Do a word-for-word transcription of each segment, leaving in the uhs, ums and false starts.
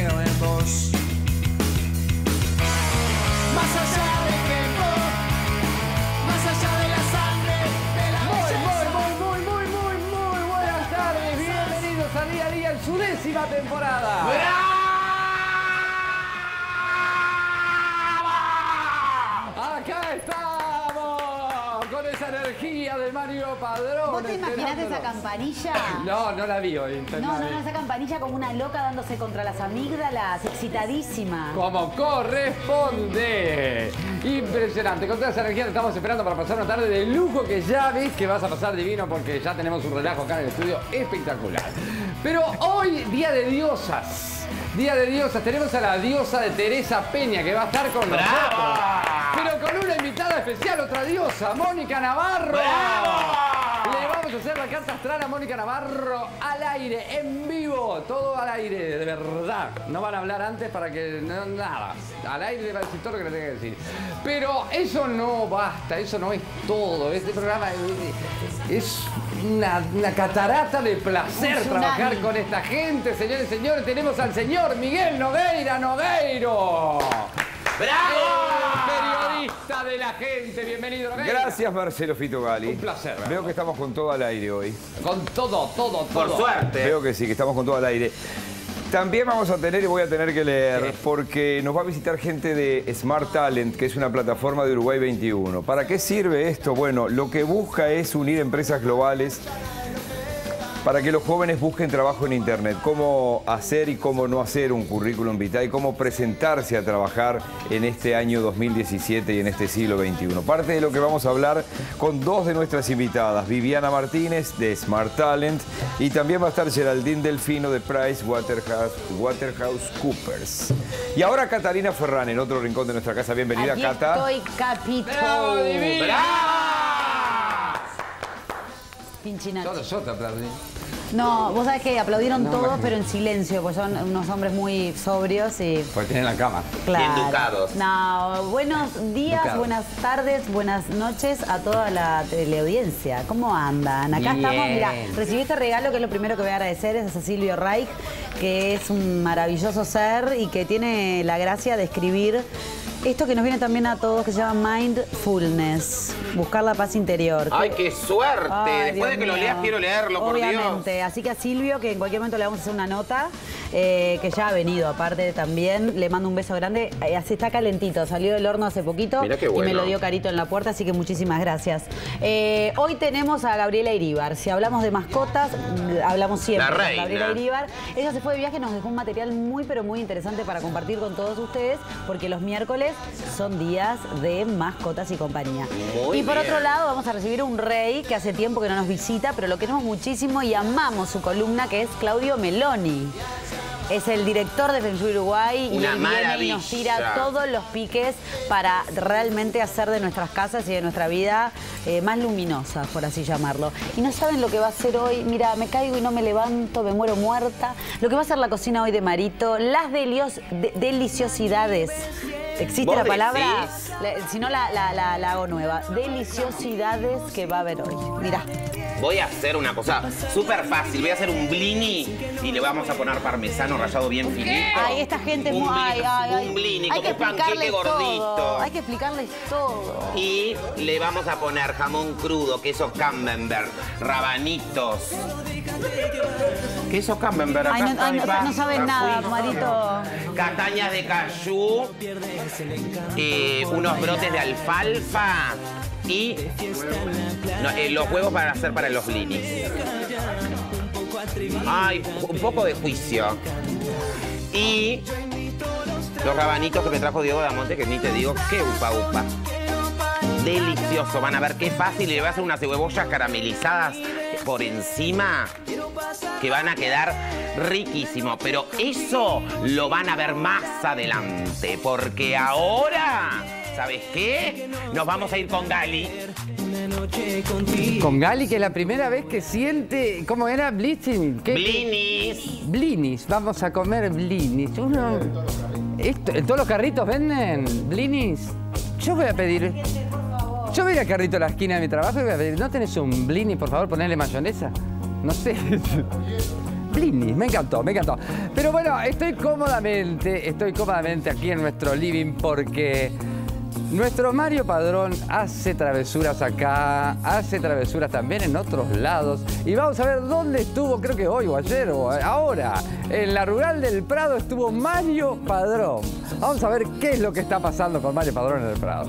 creo en vos. Más allá del tiempo, más allá de la sangre, de la belleza. Muy, muy, muy, muy, muy, muy buenas tardes. Bienvenidos a Día a Día en su décima temporada. Acá estamos, con esa energía de Mario Padrón. ¿Vos te imaginás esa esperándonos. campanilla? No, no la vi hoy. No, no, no, esa campanilla como una loca dándose contra las amígdalas, excitadísima. Como corresponde. Impresionante. Con toda esa energía te estamos esperando para pasar una tarde de lujo que ya ves que vas a pasar divino porque ya tenemos un relajo acá en el estudio espectacular. Pero hoy, día de diosas. Día de diosas. Tenemos a la diosa de Teresa Peña que va a estar con nosotros. Pero con una invitada especial, otra diosa, Mónica Navarro. ¡Bravo! Le vamos a hacer la carta astral a Mónica Navarro al aire, en vivo, todo al aire, de verdad. No van a hablar antes para que no, nada. Al aire le va a decir todo lo que le tenga que decir. Pero eso no basta, eso no es todo. Este programa es, es una, una catarata de placer trabajar con esta gente, señores y señores. Tenemos al señor Miguel Nogueira Nogueiro. ¡Bravo! Periodista de la gente, bienvenido Nogueira. Gracias Marcelo Fito Gali. Un placer. Veo que estamos con todo al aire hoy. Con todo, todo, todo. Por suerte. Veo que sí, que estamos con todo al aire. También vamos a tener, y voy a tener que leer, porque nos va a visitar gente de Smart Talent, que es una plataforma de Uruguay veintiuno. ¿Para qué sirve esto? Bueno, lo que busca es unir empresas globales para que los jóvenes busquen trabajo en Internet, cómo hacer y cómo no hacer un currículum vitae y cómo presentarse a trabajar en este año dos mil diecisiete y en este siglo veintiuno. Parte de lo que vamos a hablar con dos de nuestras invitadas, Viviana Martínez de Smart Talent y también va a estar Geraldine Delfino de Price Waterhouse, Waterhouse Coopers. Y ahora Catalina Ferrán en otro rincón de nuestra casa. Bienvenida, Aquí Cata. estoy, Capito. ¡Bravo, divina! ¡Bravo! Pinchinacho. Solo yo te aplaudí. No, vos sabés que aplaudieron No, todos, bueno. pero en silencio, pues son unos hombres muy sobrios y... Porque tienen la cama. Claro. Bien educados. No, buenos días, Educados. buenas tardes, buenas noches a toda la teleaudiencia. ¿Cómo andan? Acá Bien. estamos, mira, recibí este regalo que es lo primero que voy a agradecer, es a Silvio Reich, que es un maravilloso ser y que tiene la gracia de escribir esto que nos viene también a todos, que se llama Mindfulness, buscar la paz interior. ¡Ay, qué suerte! Ay, Después Dios de que lo mío. leas, quiero leerlo, por Obviamente. Dios. Así que a Silvio, que en cualquier momento le vamos a hacer una nota, eh, que ya ha venido aparte también, le mando un beso grande. Eh, así está calentito, salió del horno hace poquito. Mirá qué y me bueno. lo dio Carito en la puerta, así que muchísimas gracias. Eh, hoy tenemos a Gabriela Iríbar. Si hablamos de mascotas, hablamos siempre La con reina. Gabriela Iríbar. Ella se fue de viaje y nos dejó un material muy, pero muy interesante para compartir con todos ustedes, porque los miércoles son días de mascotas y compañía. Muy y por bien. otro lado, vamos a recibir un rey que hace tiempo que no nos visita, pero lo queremos muchísimo y amamos su columna, que es Claudio Meloni. Es el director de Feng Shui Uruguay y Una él viene y maravilla. nos tira todos los piques para realmente hacer de nuestras casas y de nuestra vida eh, más luminosas, por así llamarlo. Y no saben lo que va a hacer hoy. Mira, me caigo y no me levanto, me muero muerta. Lo que va a hacer la cocina hoy de Marito, las delios, de- deliciosidades. ¿Existe ¿Vos la palabra? decís? La- si no, la, la- la- la hago nueva. Deliciosidades que va a haber hoy. Mirá. Voy a hacer una cosa súper fácil. Voy a hacer un blini y le vamos a poner parmesano rallado bien finito. Ay, esta gente es un muy... blini, Ay, ay, ay. Un blini, Hay como que un panqueque explicarles gordito. todo. Hay que explicarles todo. Y le vamos a poner jamón crudo, queso camembert, rabanitos. Queso camembert. Ay, acá no, está ay, mi no, pa- no saben me nada, fui. Marito. Castañas de cayú, eh, unos brotes de alfalfa y no, eh, los huevos para hacer para los blinis. Ay, un poco de juicio. Y los rabanitos que me trajo Diego Damonte, que ni te digo, qué upa upa. Delicioso, van a ver qué fácil. Le voy a hacer unas cebollas caramelizadas por encima que van a quedar riquísimos. Pero eso lo van a ver más adelante, porque ahora, ¿sabes qué? Nos vamos a ir con Gali. Con Gali, que es la primera vez que siente... ¿Cómo era? Blitzing. ¿Qué? Blinis. Blinis. Vamos a comer blinis. Uno... Esto, ¿en todos los carritos venden blinis? Yo voy a pedir... Yo voy a ir al carrito a la esquina de mi trabajo y voy a pedir... ¿No tenés un blini, por favor? Ponerle mayonesa. No sé. Blinis. Me encantó, me encantó. Pero Pero bueno, estoy cómodamente, estoy cómodamente aquí en nuestro living porque nuestro Mario Padrón hace travesuras acá, hace travesuras también en otros lados. Y vamos a ver dónde estuvo, creo que hoy o ayer o ahora. En la Rural del Prado estuvo Mario Padrón. Vamos a ver qué es lo que está pasando con Mario Padrón en el Prado.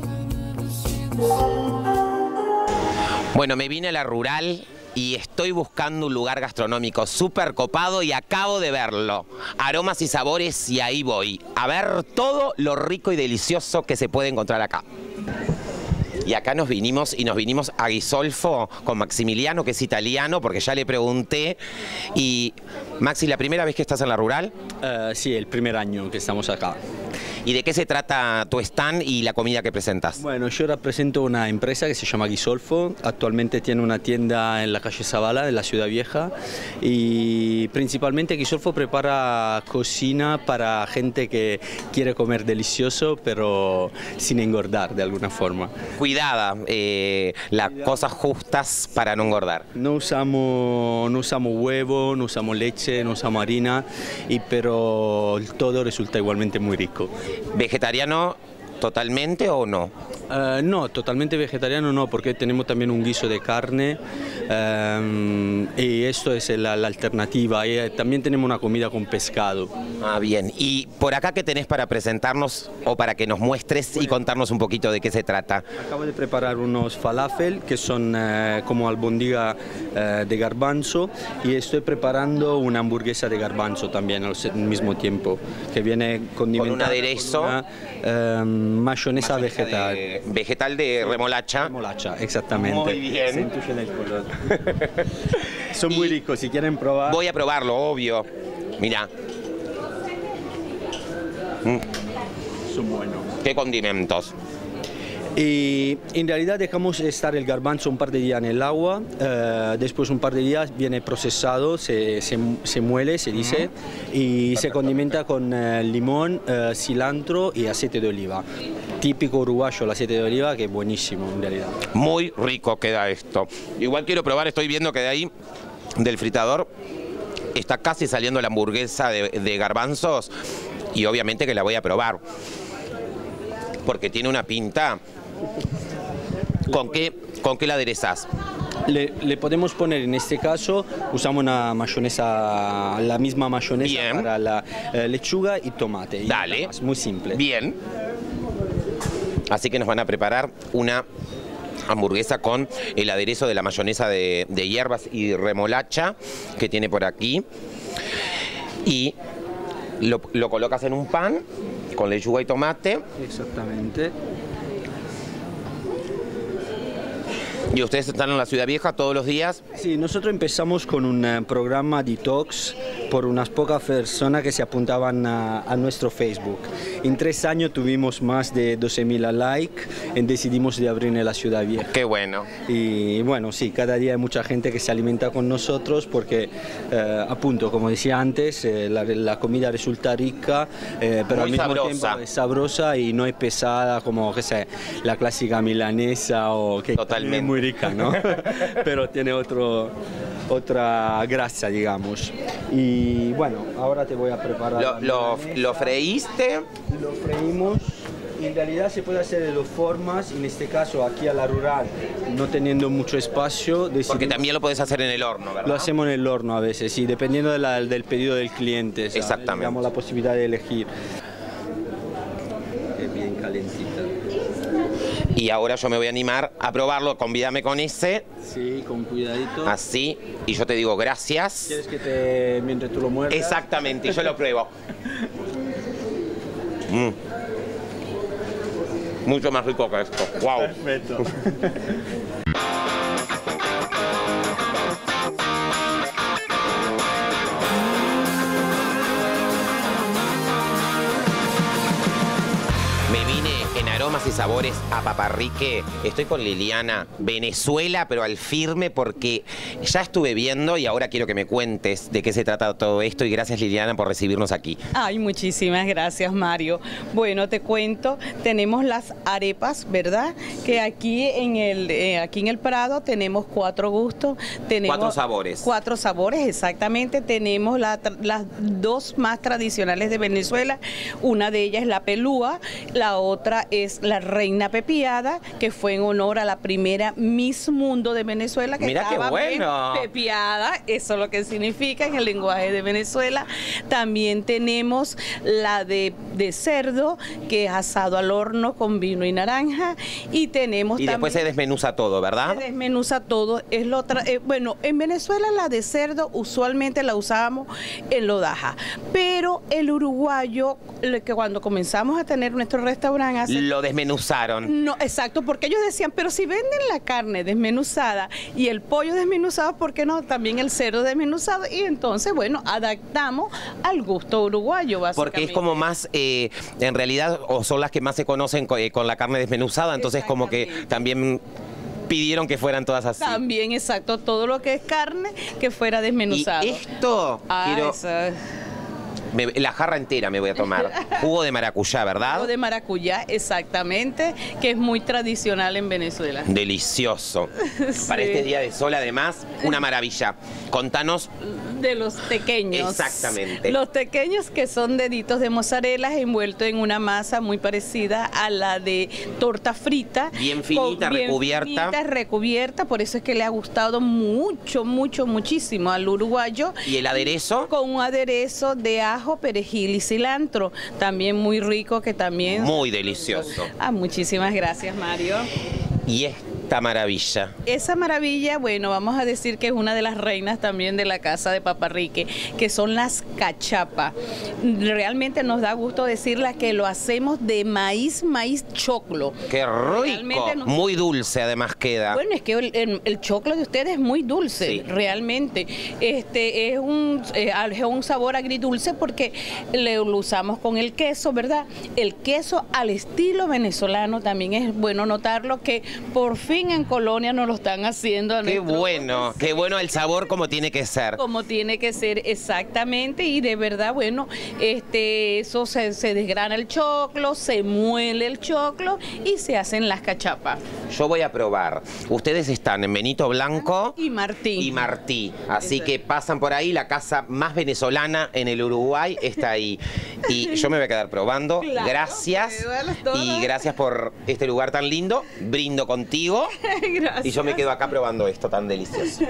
Bueno, me vine a la Rural y estoy buscando un lugar gastronómico súper copado y acabo de verlo. Aromas y sabores y ahí voy. A ver todo lo rico y delicioso que se puede encontrar acá. Y acá nos vinimos y nos vinimos a Ghisolfo con Maximiliano, que es italiano, porque ya le pregunté. Y Maxi, ¿la primera vez que estás en la Rural? Uh, sí, el primer año que estamos acá. ¿Y de qué se trata tu stand y la comida que presentas? Bueno, yo represento una empresa que se llama Ghisolfo. Actualmente tiene una tienda en la calle Zavala, en la Ciudad Vieja. Y principalmente Ghisolfo prepara cocina para gente que quiere comer delicioso, pero sin engordar de alguna forma. Cuidada, eh, las cosas justas para no engordar. No usamos, no usamos huevo, no usamos leche, no usamos harina, y, pero todo resulta igualmente muy rico. ¿Vegetariano totalmente o no? Uh, no, totalmente vegetariano no, porque tenemos también un guiso de carne um, y esto es la, la alternativa. Y también tenemos una comida con pescado. Ah, bien. ¿Y por acá qué tenés para presentarnos o para que nos muestres y contarnos un poquito de qué se trata? Acabo de preparar unos falafel que son uh, como albóndiga uh, de garbanzo, y estoy preparando una hamburguesa de garbanzo también al mismo tiempo, que viene condimentada con un aderezo, con una, um, mayonesa vegetal. De, vegetal de remolacha. Remolacha, exactamente. Muy bien. Se intuye en el color. Son muy ricos, si quieren probar. Voy a probarlo, obvio. Mira. Mm. Son buenos. ¿Qué condimentos? Y en realidad dejamos estar el garbanzo un par de días en el agua, eh, después un par de días viene procesado, se, se, se muele, se dice, uh-huh. y se condimenta con eh, limón, eh, cilantro y aceite de oliva. Típico uruguayo el aceite de oliva, que es buenísimo en realidad. Muy rico queda esto. Igual quiero probar, estoy viendo que de ahí, del fritador, está casi saliendo la hamburguesa de, de garbanzos, y obviamente que la voy a probar, porque tiene una pinta. ¿Con qué, con qué la aderezas? Le, le podemos poner, en este caso, usamos una mayonesa, la misma mayonesa Bien. para la eh, lechuga y tomate. Y Dale. Más, muy simple. Bien. Así que nos van a preparar una hamburguesa con el aderezo de la mayonesa de, de hierbas y remolacha que tiene por aquí. Y lo, lo colocas en un pan con lechuga y tomate. Exactamente. ¿Y ustedes están en la Ciudad Vieja todos los días? Sí, nosotros empezamos con un uh, programa detox por unas pocas personas que se apuntaban a, a nuestro Facebook. En tres años tuvimos más de doce mil likes y decidimos de abrir en la Ciudad Vieja. ¡Qué bueno! Y bueno, sí, cada día hay mucha gente que se alimenta con nosotros porque, eh, apunto, como decía antes, eh, la, la comida resulta rica, eh, pero Muy al mismo sabrosa. tiempo es sabrosa y no es pesada como, qué sé, la clásica milanesa o que Totalmente. es muy rica, ¿no? Pero tiene otro, otra grasa, digamos. Y bueno, ahora te voy a preparar. ¿Lo, lo, ¿Lo freíste? Lo freímos. En realidad se puede hacer de dos formas, en este caso aquí a la Rural, no teniendo mucho espacio. Decidimos... Porque también lo puedes hacer en el horno, ¿verdad? Lo hacemos en el horno a veces, sí, dependiendo de la, del pedido del cliente. ¿sabes? Exactamente. Damos la posibilidad de elegir. Es bien calentita. Y ahora yo me voy a animar a probarlo. Convídame con ese. Sí, con cuidadito. Así. Y yo te digo gracias. ¿Quieres que te, mientras tú lo muerdas? Exactamente, y yo lo pruebo. Mm. Mucho más rico que esto. Wow. Perfecto. Me vine en aromas y sabores a Paparrique. Estoy con Liliana, Venezuela, pero al firme, porque ya estuve viendo y ahora quiero que me cuentes de qué se trata todo esto. Y gracias, Liliana, por recibirnos aquí. Ay, muchísimas gracias, Mario. Bueno, te cuento, tenemos las arepas, ¿verdad? Que aquí en el, eh, aquí en el Prado tenemos cuatro gustos. Tenemos Cuatro sabores. Cuatro sabores, exactamente. Tenemos la, las dos más tradicionales de Venezuela. Una de ellas es la pelúa, la otra es la reina pepiada, que fue en honor a la primera Miss Mundo de Venezuela, que Mira qué estaba bueno. bien pepiada, eso es lo que significa en el lenguaje de Venezuela. También tenemos la de, de cerdo, que es asado al horno con vino y naranja, y tenemos Y después se también, desmenuza todo, ¿verdad? se desmenuza todo. Es lo tra- eh, bueno, en Venezuela la de cerdo usualmente la usábamos en lodaja, pero el uruguayo, le- que cuando comenzamos a tener nuestro restaurante hace Lo desmenuzaron. no, exacto, porque ellos decían, pero si venden la carne desmenuzada y el pollo desmenuzado, ¿por qué no también el cerdo desmenuzado? Y entonces, bueno, adaptamos al gusto uruguayo, básicamente. Porque es como más, eh, en realidad, o son las que más se conocen co- eh, con la carne desmenuzada, entonces como que Exactamente. también pidieron que fueran todas así. También, exacto, todo lo que es carne que fuera Y desmenuzado. esto, Ah, quiero, eso. me- la jarra entera me voy a tomar. Jugo de maracuyá, ¿verdad? Jugo de maracuyá, exactamente, que es muy tradicional en Venezuela. Delicioso. Para Sí. este día de sol, además, una maravilla. Contanos. De los pequeños. Exactamente. Los pequeños, que son deditos de mozzarella envueltos en una masa muy parecida a la de torta frita. Bien finita, con- bien recubierta. finita, recubierta, por eso es que le ha gustado mucho, mucho, muchísimo al uruguayo. ¿Y el aderezo? Con un aderezo de ajo, perejil y cilantro, también muy rico, que también... Muy delicioso. Ah, muchísimas gracias, Mario. Y esta maravilla. Esa maravilla, bueno, vamos a decir que es una de las reinas también de la casa de Paparrique, que son las cachapas. Realmente nos da gusto decirla que lo hacemos de maíz, maíz choclo. ¡Qué rico! Realmente no- Muy dulce, además, queda. Bueno, es que el, el- el choclo de ustedes es muy dulce, Sí. realmente. Este es un, eh, es un sabor agridulce porque le, lo usamos con el queso, ¿verdad? El queso al estilo venezolano también es bueno notarlo, que por fin en Colonia nos lo están haciendo. a Qué nuestro- bueno, qué bueno el sabor como tiene que ser. Como tiene que ser exactamente, y de verdad, bueno, este, eso se, se desgrana el choclo, se muele el choclo y se hacen las cachapas. Yo voy a probar. Ustedes están en Benito Blanco Y Martín. y Martí. Así Exacto. que pasan por ahí, la casa más venezolana en el Uruguay está ahí. Y yo me voy a quedar probando. Claro, Gracias. pruébalas todas. Y gracias por este lugar tan lindo. Brindo contigo. Gracias. Y yo me quedo acá probando esto tan delicioso.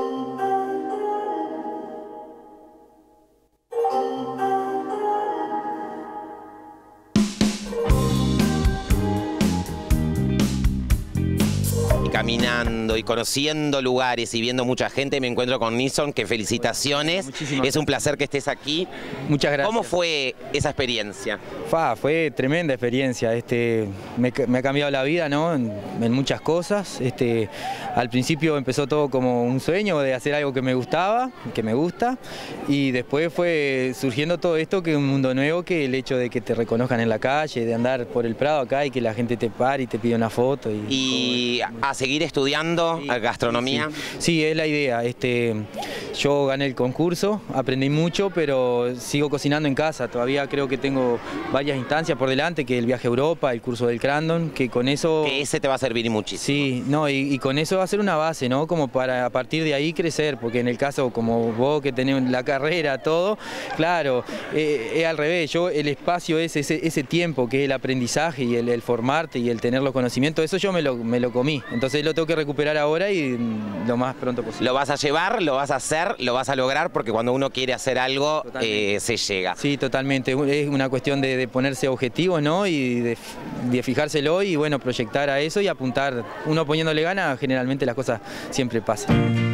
Y caminando y conociendo lugares y viendo mucha gente, me encuentro con Nison, que felicitaciones. Muchísimas Es un placer que estés aquí. Muchas gracias. ¿Cómo fue esa experiencia? Fa, fue tremenda experiencia. Este, me, ca- me ha cambiado la vida, ¿no? En, en muchas cosas. Este, al principio empezó todo como un sueño de hacer algo que me gustaba, que me gusta, y después fue surgiendo todo esto, que es un mundo nuevo, que el hecho de que te reconozcan en la calle, de andar por el Prado acá y que la gente te pare y te pide una foto. Y, Y a seguir estudiando Sí, gastronomía. Sí, sí, es la idea. Este, yo gané el concurso, aprendí mucho, pero sigo cocinando en casa. Todavía creo que tengo varias instancias por delante, que el viaje a Europa, el curso del Crandon, que con eso... Que ese te va a servir muchísimo. Sí, no, y, y con eso va a ser una base, ¿no? Como para a partir de ahí crecer, porque en el caso como vos que tenés la carrera, todo, claro, eh, es al revés. Yo, el espacio es ese, ese tiempo que es el aprendizaje y el, el formarte y el tener los conocimientos, eso yo me lo, me lo comí. Entonces lo tengo que recuperar ahora y mm, lo más pronto posible. Lo vas a llevar, lo vas a hacer, lo vas a lograr, porque cuando uno quiere hacer algo, Totalmente. eh, se llega. Sí, totalmente. Es una cuestión de, de ponerse objetivos, ¿no? Y de, de fijárselo y, bueno, proyectar a eso y apuntar. Uno poniéndole ganas, generalmente las cosas siempre pasan.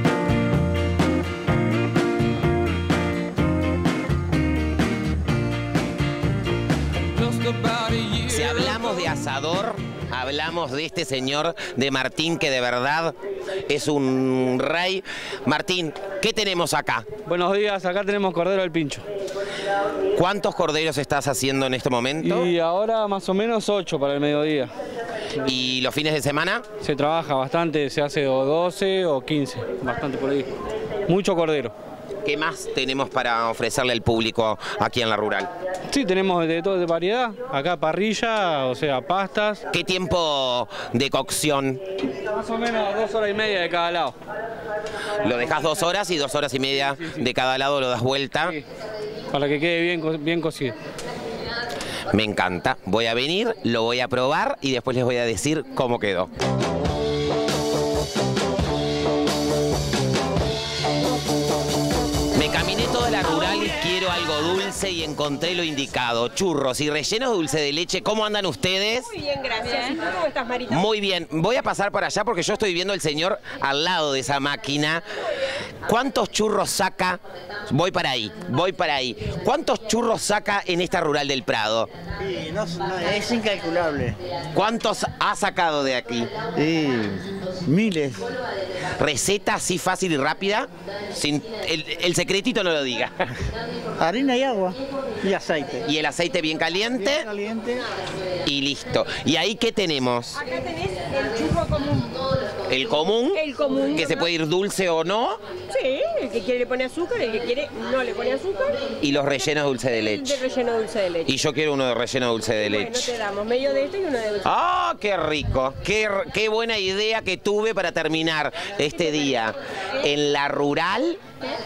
Si hablamos de asador, hablamos de este señor, de Martín, que de verdad es un rey. Martín, ¿qué tenemos acá? Buenos días, acá tenemos cordero al pincho. ¿Cuántos corderos estás haciendo en este momento? Y ahora más o menos ocho para el mediodía. ¿Y los fines de semana? Se trabaja bastante, se hace o doce o quince, bastante por ahí. Mucho cordero. ¿Qué más tenemos para ofrecerle al público aquí en la rural? Sí, tenemos de todo de variedad. Acá parrilla, o sea, pastas. ¿Qué tiempo de cocción? Más o menos dos horas y media de cada lado. Lo dejas dos horas y dos horas y media de cada lado lo das vuelta. Sí, para que quede bien, co- bien cocido. Me encanta. Voy a venir, lo voy a probar y después les voy a decir cómo quedó. Me caminé toda la rural y quiero algo dulce y encontré lo indicado. Churros y rellenos de dulce de leche. ¿Cómo andan ustedes? Muy bien, gracias. ¿Y tú cómo estás, Marita? Muy bien. Voy a pasar para allá porque yo estoy viendo al señor al lado de esa máquina. ¿Cuántos churros saca? Voy para ahí, voy para ahí. ¿Cuántos churros saca en esta rural del Prado? Sí, no, no, es incalculable. ¿Cuántos ha sacado de aquí? Sí, miles. ¿Receta así fácil y rápida? Sin, el, el secretito no lo diga. Harina y agua y aceite. Y el aceite bien caliente. Bien caliente. Y listo. ¿Y ahí qué tenemos? Acá tenés el churro común. El común. El común. Que se puede ir dulce o no. Sí, el que quiere le pone azúcar, el que quiere no le pone azúcar. Y los rellenos dulce de El leche. de relleno dulce de leche. Y yo quiero uno de relleno dulce de Bueno, leche. te damos medio de este y uno de dulce. ¡Ah, qué rico! Qué, qué buena idea que tuve para terminar este día. En la rural,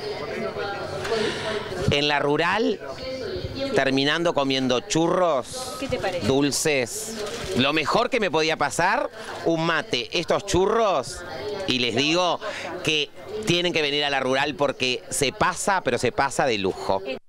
en la rural, terminando comiendo churros ¿Qué te parece? dulces. Lo mejor que me podía pasar, un mate, estos churros, y les digo que tienen que venir a la rural porque se pasa, pero se pasa de lujo.